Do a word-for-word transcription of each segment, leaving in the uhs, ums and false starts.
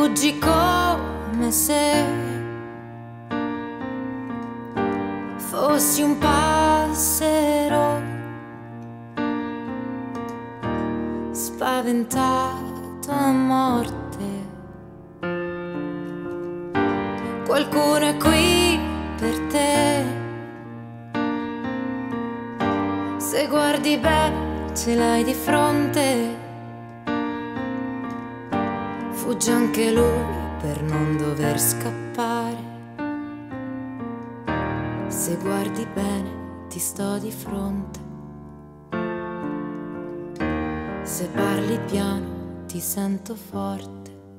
fuggi come se fossi un passero spaventato a morte. Qualcuno è qui per te, se guardi bene ce l'hai di fronte. Fugge anche lui per non dover scappare. Se guardi bene ti sto di fronte. Se parli piano ti sento forte.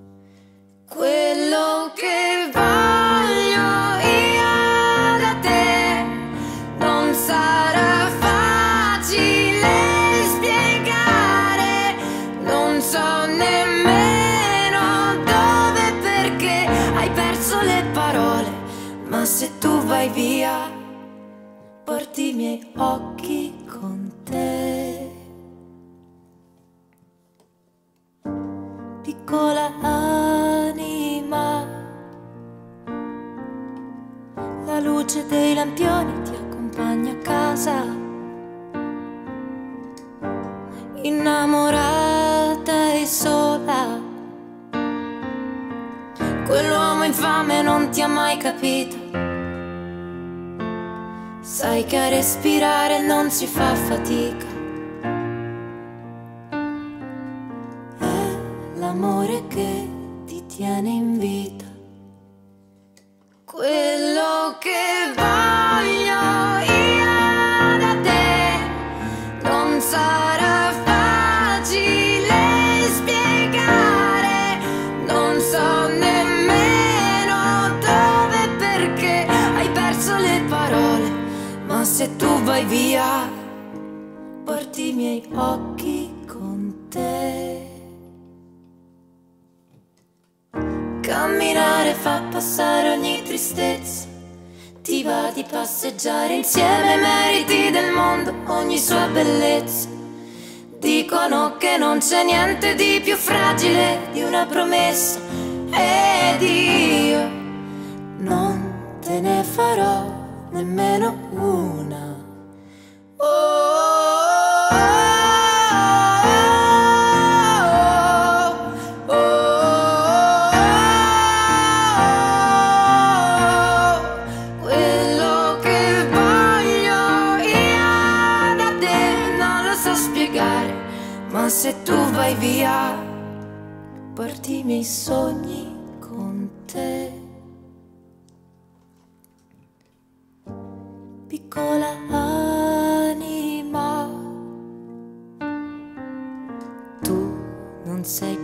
Quello che voglio io da te non sarà facile spiegare. Non so nemmeno dove, perché hai perso le parole. Ma se tu vai via porti i miei occhi con te. Piccola anima, la luce dei lampioni ti accompagna a casa. Innamorata e sola, quell'uomo infame non ti ha mai capito. Sai che a respirare non si fa fatica. È l'amore che ti tiene in vita. Quello che voglio io da te non sarà facile spiegare. Non so nemmeno dove, perché hai perso le parole. Ma se tu vai via porti i miei occhi con te. Camminare fa passare ogni tristezza. Ti va di passeggiare insieme ai meriti del mondo, ogni sua bellezza. Dicono che non c'è niente di più fragile di una promessa, ed io non te ne farò nemmeno una. Oh, oh, oh, oh, oh. Quello che voglio io da te non lo so spiegare. Ma se tu vai via porti i miei sogni con te. Piccola anima, tu non sei